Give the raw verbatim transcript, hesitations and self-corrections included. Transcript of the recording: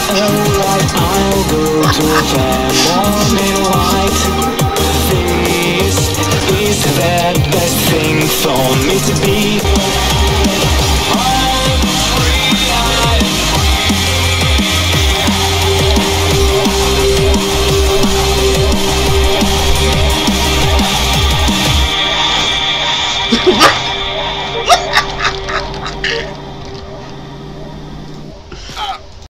Alright, I'll go to a fair, warm in white. This is the best thing for me to be.